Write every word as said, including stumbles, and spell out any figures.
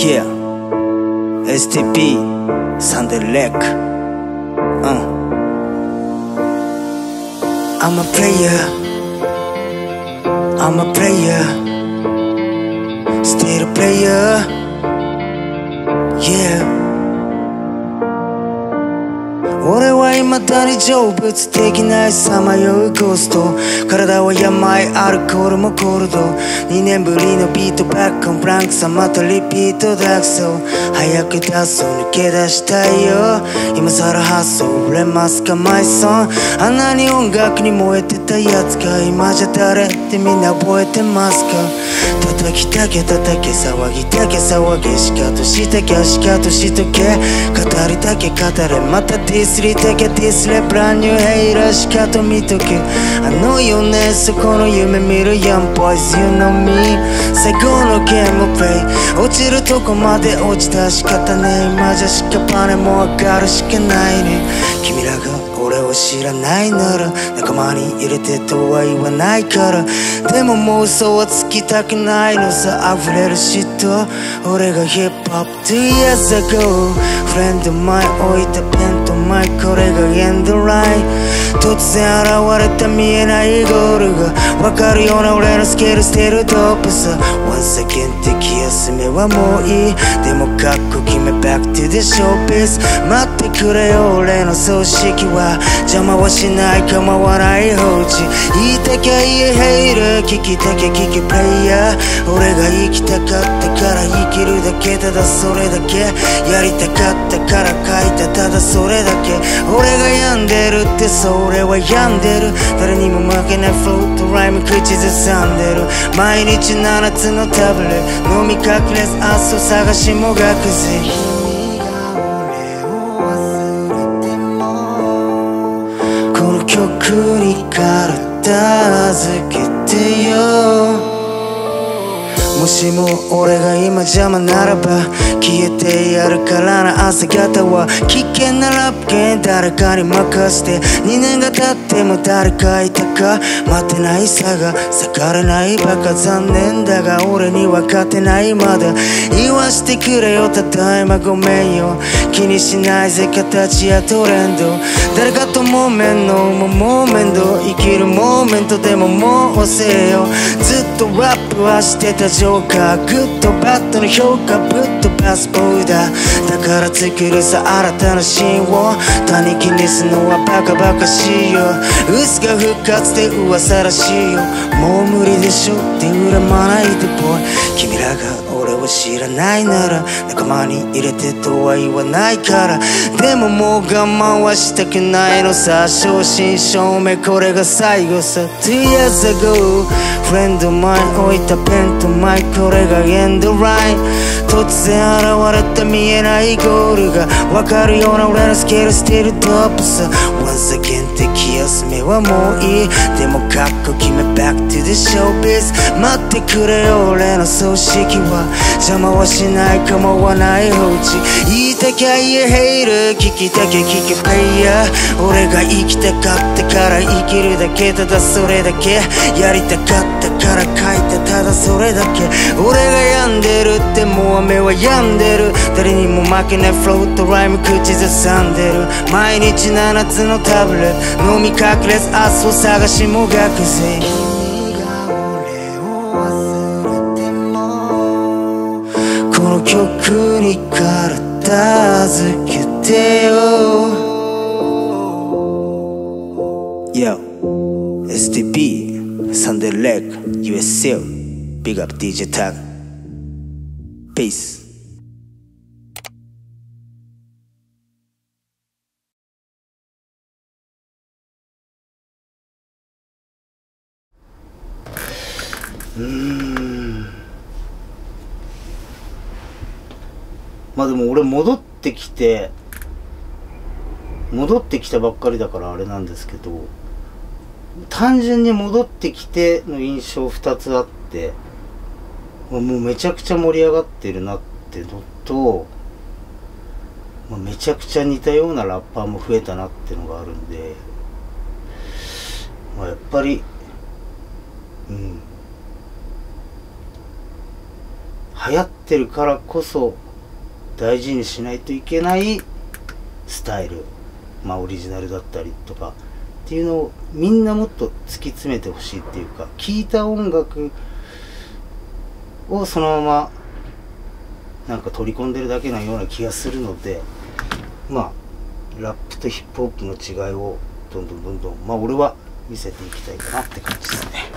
Yeah エスティーピー サンデーレック、うん、I'm a player I'm a player Still a player Yeah 俺は未だに成仏できないさまようゴースト、体は病、アルコールもコールド、にねんぶりのビートバックオンブランクさ、またリピートだくそ、早く出そう抜け出したいよ、今更発想売れますかマイソン、あんなに音楽に燃えてたやつが今じゃ誰ってみんな覚えてますか、叩きたけ叩け騒ぎたけ騒げしかとしたきゃしかとしとけ、語りたけ語れまたディスりたけディスれブランニューヘイラーしかと見とけ、あのよねそこの夢見るヤンボーイズ You know me 最高のゲームプレイ落ちるとこまで落ちた仕方ねえ今じゃ屍も上がるしかないね、君らが俺を知らないなら仲間に入れてとは言わないから、でももう嘘はつきたくないのさ溢れる嫉妬、俺がヒップホップ two years ago フレンド前置いたペンとマイクこれがエンドライン、突然現れた見えないゴールが分かるような俺のスケール捨てるドープさ、 Once again 敵休めはもういい、でもかっこ決め Back to the showbiz 待ってくれよ俺の葬式は邪魔はしない構わない放置、言いたきゃ言えヘイル聞きたきゃ聞けプレイヤー、俺が生きたかったから生きるだけただそれだけ、やりたかったから書いたただそれだけ、俺が病んでるってそれは病んでる、誰にも負けないフロートライム口ずさんでる、毎日ななつのタブレ飲み隠れず明日を探しもがくぜ、曲に体預けてよ、もしも俺が今邪魔ならば消えてやるからな、朝方は危険なラップゲー誰かに任せて、にねんが経っても誰かいたか、待てないさが裂かれないバカ残念だが俺には勝てないまだ、言わしてくれよただいまごめんよ、気にしないぜ形やトレンド、誰かともめんのももう面倒、生きるモーメントでももう忘れよ、ずっとラップはしてたジョーカー、グッドバッドの評価ぶっ飛ばすボーダー、だから作るさ新たなシーンを他人気にすのはバカバカしいよ、嘘が復活で噂らしいよ、もう無理でしょって恨まないでボーイ、君らが俺を知らないなら仲間に入れてとは言わないから、でももう我慢はしたくないのさ、正真正銘これが最後さ、 two years ago フレンド前置いたペンとマイクこれがエンドライン、突然現れた見えないゴールが分かるような俺のスケール捨てるドープさ、 Once again 敵休めはもういい、でもかっこ決め Back to the showbiz 待ってくれよ俺の葬式は邪魔はしない構わない放置、言いたきゃ言えヘイル聞きたきゃ聞けプレイヤー、俺が生きたかったから生きるだけただそれだけ、やりたかったから書いたただそれだけ、俺が病んでるってもう雨は病んでる、誰にも負けないフロートライム口ずさんでる、毎日ななつのタブレ飲み隠れず明日を探しもがくぜ、君が俺を忘れてもこの曲に体預けてよ、 Yo エスティーピー サンデーレック ユーエスエルBig up ディージェー Tag Peace。うーん、まあでも俺戻ってきて戻ってきたばっかりだからあれなんですけど、単純に戻ってきての印象ふたつあって、もうめちゃくちゃ盛り上がってるなってのと、めちゃくちゃ似たようなラッパーも増えたなってのがあるんで、まあ、やっぱりうん流行ってるからこそ大事にしないといけないスタイル、まあオリジナルだったりとかっていうのをみんなもっと突き詰めてほしいっていうか、聴いた音楽をそのままなんか取り込んでるだけなような気がするので、まあラップとヒップホップの違いをどんどんどんどんまあ俺は見せていきたいかなって感じですね。